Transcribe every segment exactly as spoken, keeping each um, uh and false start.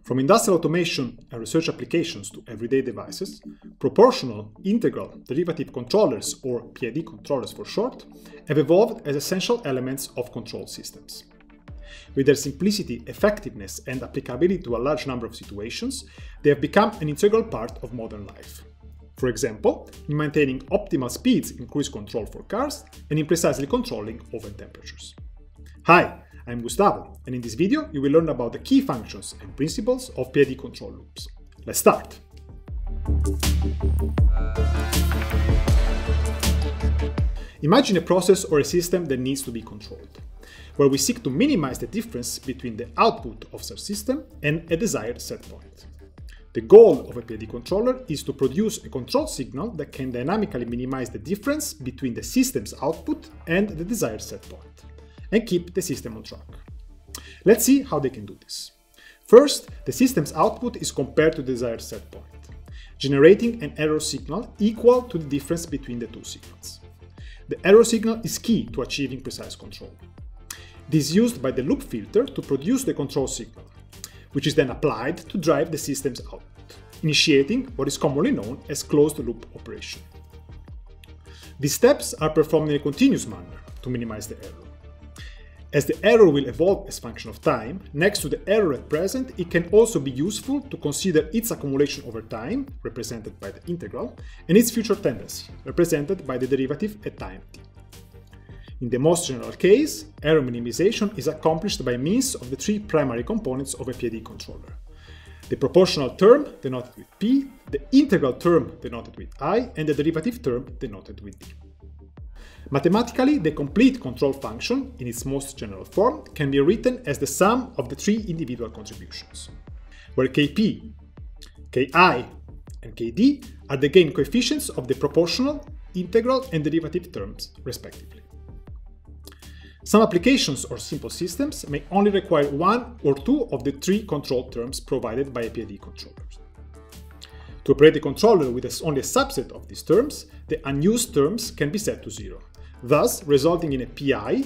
From industrial automation and research applications to everyday devices, proportional, integral, derivative controllers, or P I D controllers for short, have evolved as essential elements of control systems. With their simplicity, effectiveness, and applicability to a large number of situations, they have become an integral part of modern life. For example, in maintaining optimal speeds in cruise control for cars and in precisely controlling oven temperatures. Hi, I'm Gustavo, and in this video you will learn about the key functions and principles of P I D control loops. Let's start! Imagine a process or a system that needs to be controlled, where we seek to minimize the difference between the output of such system and a desired set point. The goal of a P I D controller is to produce a control signal that can dynamically minimize the difference between the system's output and the desired set point, and keep the system on track. Let's see how they can do this. First, the system's output is compared to the desired set point, generating an error signal equal to the difference between the two signals. The error signal is key to achieving precise control. It is used by the loop filter to produce the control signal, which is then applied to drive the system's output, initiating what is commonly known as closed-loop operation. These steps are performed in a continuous manner to minimize the error. As the error will evolve as a function of time, next to the error at present, it can also be useful to consider its accumulation over time, represented by the integral, and its future tendency, represented by the derivative at time t. In the most general case, error minimization is accomplished by means of the three primary components of a P I D controller: the proportional term, denoted with P, the integral term, denoted with I, and the derivative term, denoted with D. Mathematically, the complete control function, in its most general form, can be written as the sum of the three individual contributions, where K P, Ki, and Kd are the gain coefficients of the proportional, integral, and derivative terms, respectively. Some applications or simple systems may only require one or two of the three control terms provided by a P I D controller. To operate a controller with only a subset of these terms, the unused terms can be set to zero, thus resulting in a P I,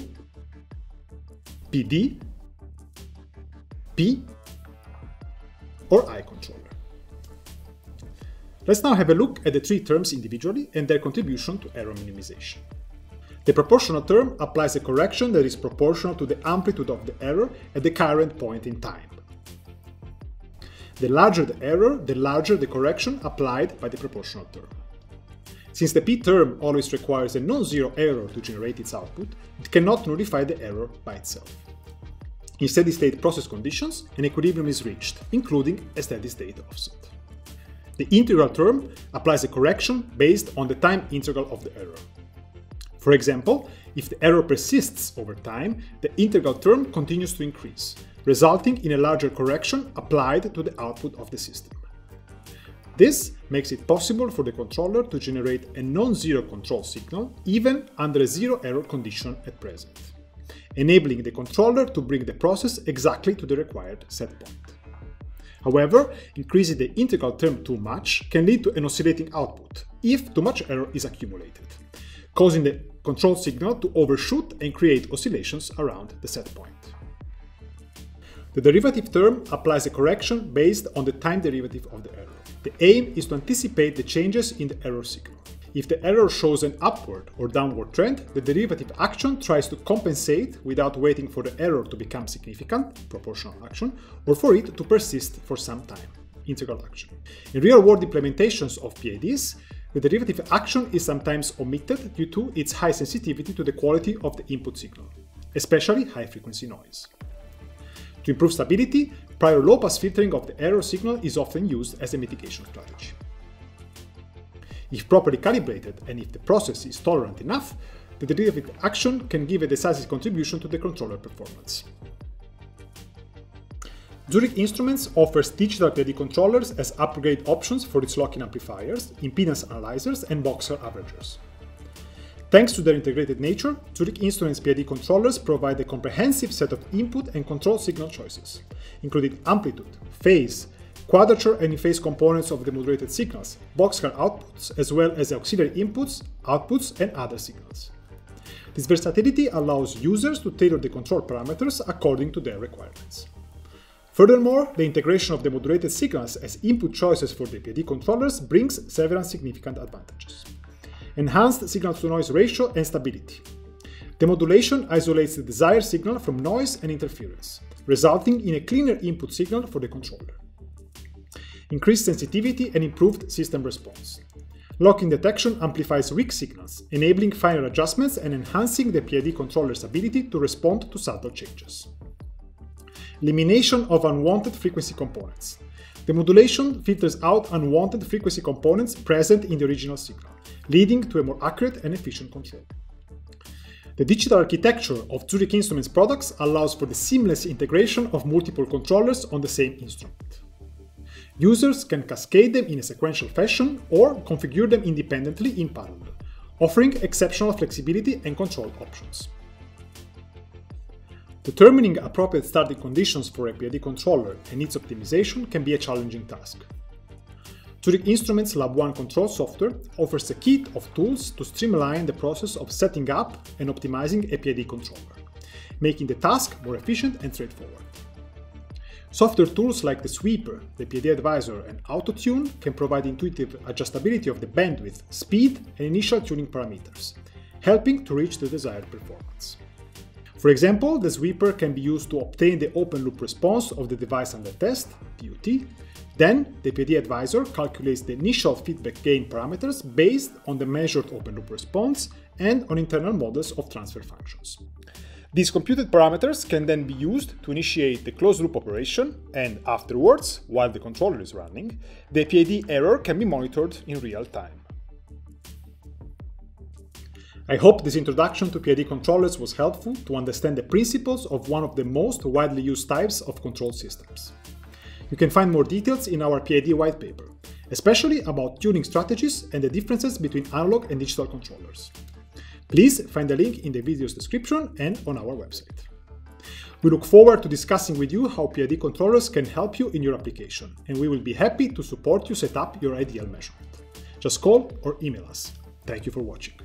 P D, P, or I controller. Let's now have a look at the three terms individually and their contribution to error minimization. The proportional term applies a correction that is proportional to the amplitude of the error at the current point in time. The larger the error, the larger the correction applied by the proportional term. Since the P term always requires a non-zero error to generate its output, it cannot nullify the error by itself. In steady-state process conditions, an equilibrium is reached, including a steady-state offset. The integral term applies a correction based on the time integral of the error. For example, if the error persists over time, the integral term continues to increase, resulting in a larger correction applied to the output of the system. This makes it possible for the controller to generate a non-zero control signal even under a zero error condition at present, enabling the controller to bring the process exactly to the required set point. However, increasing the integral term too much can lead to an oscillating output if too much error is accumulated, causing the control signal to overshoot and create oscillations around the set point. The derivative term applies a correction based on the time derivative of the error. The aim is to anticipate the changes in the error signal. If the error shows an upward or downward trend, the derivative action tries to compensate without waiting for the error to become significant, proportional action, or for it to persist for some time, integral action. In real-world implementations of P I Ds, the derivative action is sometimes omitted due to its high sensitivity to the quality of the input signal, especially high-frequency noise. To improve stability, prior low-pass filtering of the error signal is often used as a mitigation strategy. If properly calibrated and if the process is tolerant enough, the derivative action can give a decisive contribution to the controller performance. Zurich Instruments offers digital P I D controllers as upgrade options for its lock-in amplifiers, impedance analyzers, and voxel averagers. Thanks to their integrated nature, Zurich Instruments P I D controllers provide a comprehensive set of input and control signal choices, including amplitude, phase, quadrature and in-phase components of the modulated signals, voxel outputs, as well as auxiliary inputs, outputs, and other signals. This versatility allows users to tailor the control parameters according to their requirements. Furthermore, the integration of the modulated signals as input choices for the P I D controllers brings several significant advantages. Enhanced signal-to-noise ratio and stability. The modulation isolates the desired signal from noise and interference, resulting in a cleaner input signal for the controller. Increased sensitivity and improved system response. Lock-in detection amplifies weak signals, enabling finer adjustments and enhancing the P I D controller's ability to respond to subtle changes. Elimination of unwanted frequency components. The modulation filters out unwanted frequency components present in the original signal, leading to a more accurate and efficient control. The digital architecture of Zurich Instruments products allows for the seamless integration of multiple controllers on the same instrument. Users can cascade them in a sequential fashion or configure them independently in parallel, offering exceptional flexibility and control options. Determining appropriate starting conditions for a P I D controller and its optimization can be a challenging task. Zurich Instruments LabOne control software offers a kit of tools to streamline the process of setting up and optimizing a P I D controller, making the task more efficient and straightforward. Software tools like the Sweeper, the P I D Advisor, and AutoTune can provide intuitive adjustability of the bandwidth, speed, and initial tuning parameters, helping to reach the desired performance. For example, the Sweeper can be used to obtain the open-loop response of the device under test, D O T. Then, the P I D Advisor calculates the initial feedback gain parameters based on the measured open-loop response and on internal models of transfer functions. These computed parameters can then be used to initiate the closed-loop operation, and afterwards, while the controller is running, the P I D error can be monitored in real time. I hope this introduction to P I D controllers was helpful to understand the principles of one of the most widely used types of control systems. You can find more details in our P I D white paper, especially about tuning strategies and the differences between analog and digital controllers. Please find the link in the video's description and on our website. We look forward to discussing with you how P I D controllers can help you in your application, and we will be happy to support you set up your ideal measurement. Just call or email us. Thank you for watching.